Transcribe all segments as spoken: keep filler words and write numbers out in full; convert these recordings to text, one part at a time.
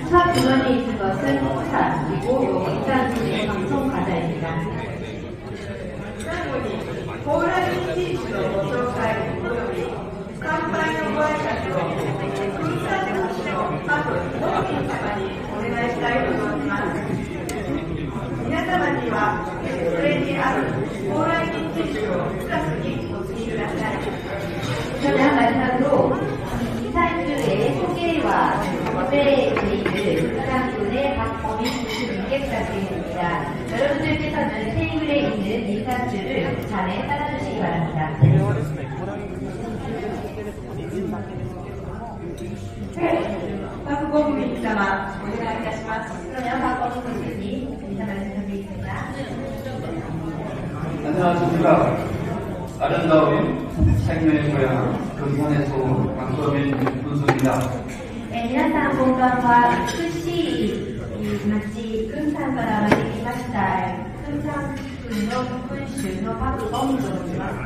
첫 주머니에 있는 것은 후사, 그리고 이산수의 방송 과자입니다. 最後に高麗人事のご紹介および乾杯のご挨拶を文化の師匠あと本人様にお願いしたいと思います。皆様にはそれにある高麗人事をクラスにお付きください。 그러면 마지막으로 이산주의 소개와 법에 있는 이산군의 박범인 교수님께 부탁드리겠습니다. 여러분들께서는 테이블에 있는 이산주를 잔에 따라주시기 바랍니다. 네, 박범인様, お願いいたします. 그러면 박범인 교수님, 인사 말씀 드리겠습니다. 안녕하십니까. 아름다운 생명의 고향 금산에서 온 박범인 군수입니다. 네, 皆さんこんばんは。美しい町、クンサンから参りました。クンサン郡の君主のパク・ボンと申します。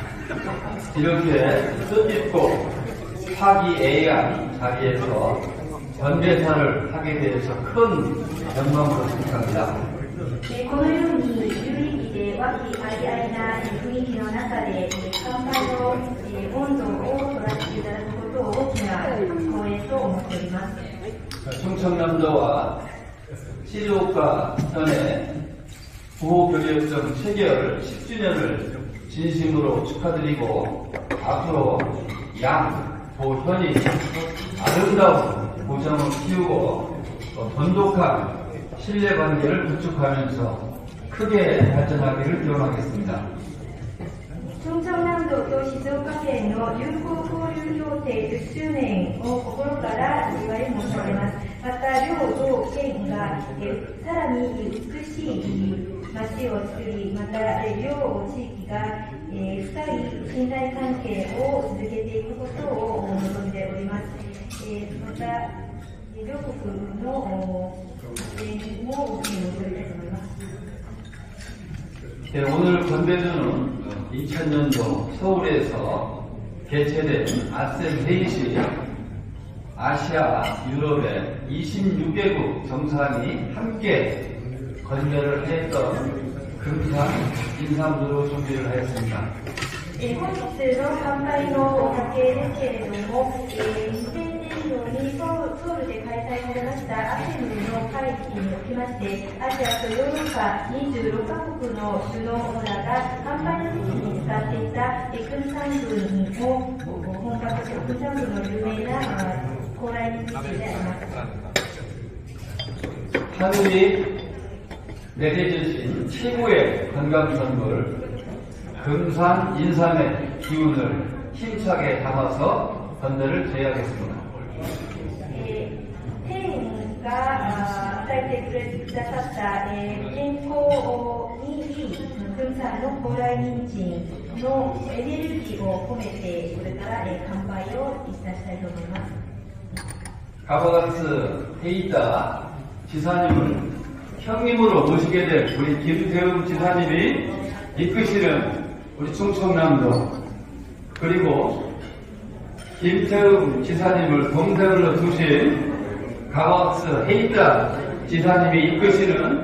이렇게 뜻깊고 화기애애한 자리에서 건배사를 하게 되어서 큰 영광으로 생각합니다. このように有意義で和気あいあいな雰囲気の中で乾杯の温度を取らせていただくことを大きな光栄と思っております。 충청남도와 시조과 전에 구호교류협정 체결 십 주년을 진심으로 축하드리고 앞으로 양, 도, 현이 아름다운 고정을 키우고 돈독한 신뢰관계를 구축하면서 크게 발전하기를 기원하겠습니다. 충청남도と静岡県の友好交流協定じゅっしゅうねんを心からお祝い申し上げます。また両道県がさらに美しい町を作り、また両地域が深い信頼関係を続けていくことを望んでおります。また両国の支援も大きく望みたいと思います。 네, 오늘 건배주는 이천 년도 서울에서 개최된 아셈 회의시 아시아, 유럽의 이십육 개국 정상이 함께 건배를 했던 금산 인삼주로 준비를 하였습니다. 本日の乾杯のお酒ですけれども、にせんねんどにソウルで開催されましたアセムの会議におきまして、アジアとヨーロッパにじゅうろくカ国の首脳らが乾杯の席に使っていたクンサン郡を本格的クンサン郡の有名な高麗人事であります。 하늘이 내려주신 최고의 건강 선물 금산 인삼의 기운을 힘차게 담아서 건배를 제의하겠습니다. 天が与えてくださった健康にいいクンサンの高麗人参のエネルギーを込めてこれから乾杯をいたしたいと思います。 가바가스 헤이다 지사님을 형님으로 모시게 될 우리 김태웅 지사님이 이끄시는 우리 충청남도 그리고 김태웅 지사님을 동생으로 두신 가바가스 헤이다 지사님이 이끄시는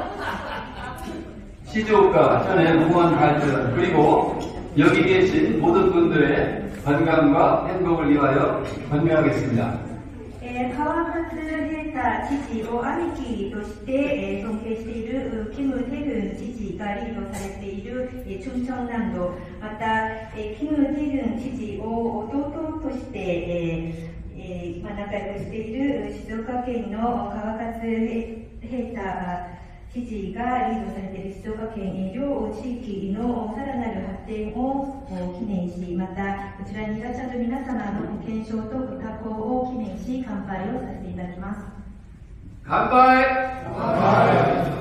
시조과 전의 무한 발전 그리고 여기 계신 모든 분들의 건강과 행복을 위하여 건배하겠습니다. 川勝平太知事を兄貴として尊敬しているキム・テグン知事がリードされている충청남도またキム・テグン知事を弟として仲良くしている静岡県の川勝平太知事がリードされている静岡県両地域のさらなる発展を記念し、またこちらにいらっしゃる皆様の健勝とご多幸を記念し乾杯をさせていただきます。 乾杯！乾杯！